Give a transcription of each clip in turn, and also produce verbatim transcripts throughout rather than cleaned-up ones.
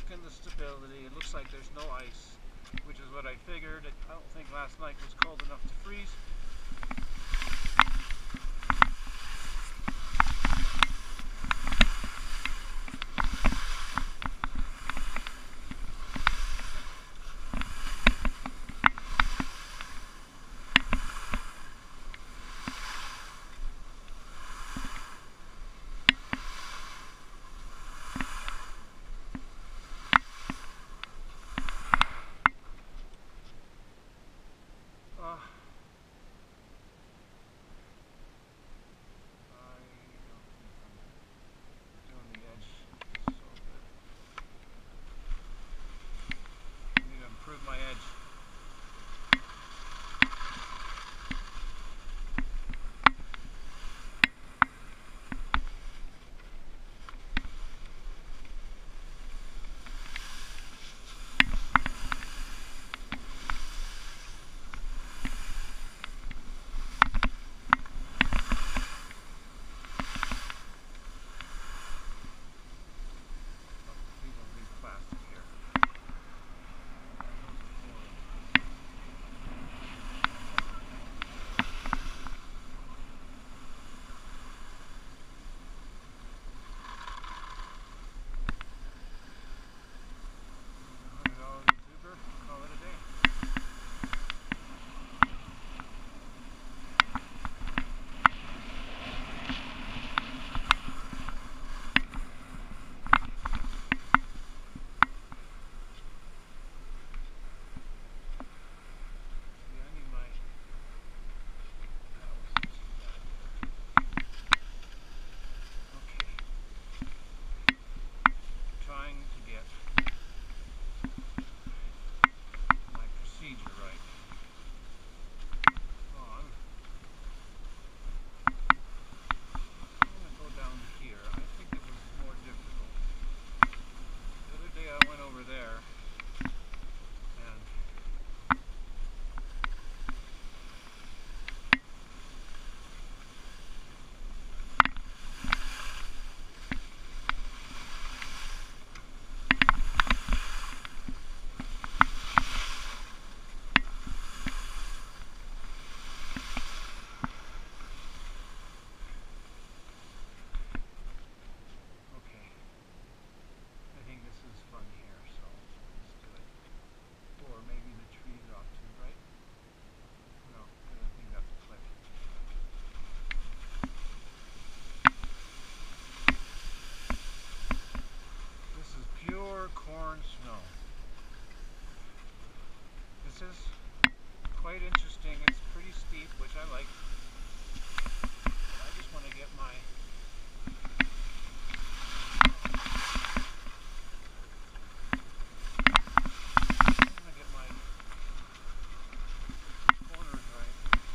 checking the stability. It looks like there's no ice, which is what I figured. I don't think last night was cold enough to freeze. Corn snow. This is quite interesting. It's pretty steep, which I like. I just want to get my I want to get my corners right.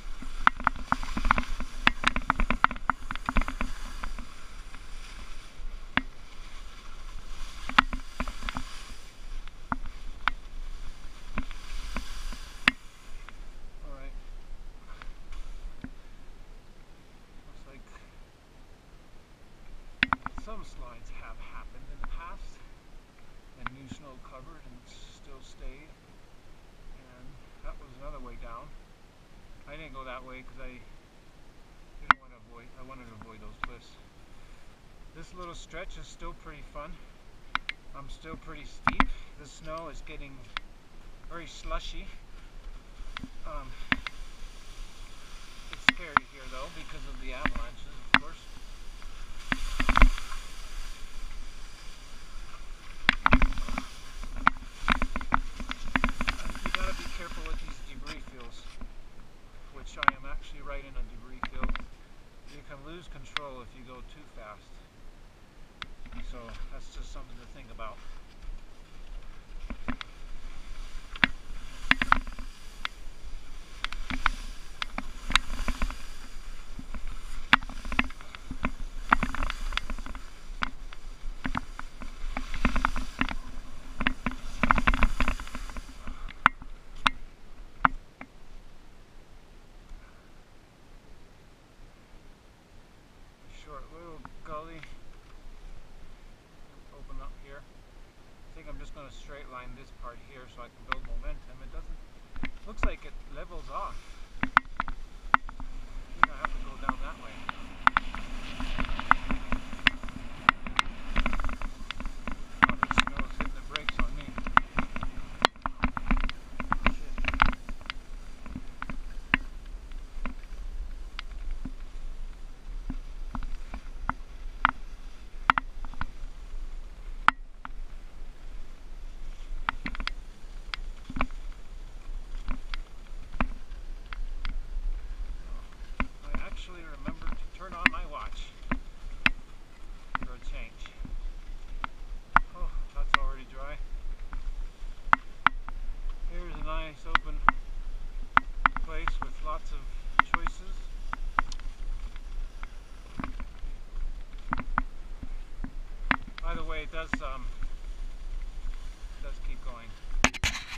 Some slides have happened in the past, and new snow covered and still stayed, and that was another way down. I didn't go that way because I didn't want to avoid, I wanted to avoid those cliffs. This little stretch is still pretty fun. I'm still pretty steep. The snow is getting very slushy. Um, it's scary here though because of the avalanches, of course. Careful with these debris fields, which I am actually right in a debris field. You can lose control if you go too fast. So that's just something to think about. going to straight line this part here so I can build momentum. It doesn't, looks like it levels off. I think I have to go down that way. Oh, this snow is hitting the brakes on me. Shit. Actually remembered to turn on my watch for a change. Oh, that's already dry. Here's a nice open place with lots of choices. By the way, it does um,